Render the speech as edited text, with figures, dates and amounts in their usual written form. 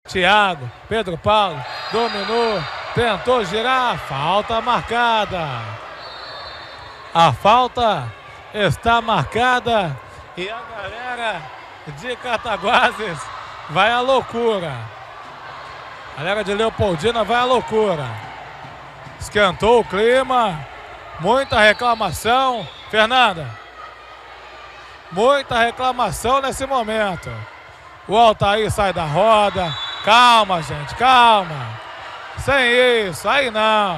Thiago, Pedro Paulo, dominou, tentou girar, falta marcada. A falta está marcada e a galera de Cataguases vai à loucura. A galera de Leopoldina vai à loucura. Esquentou o clima, muita reclamação. Fernanda, muita reclamação nesse momento. O Altair sai da roda. Calma, gente, calma. Sem isso, aí não.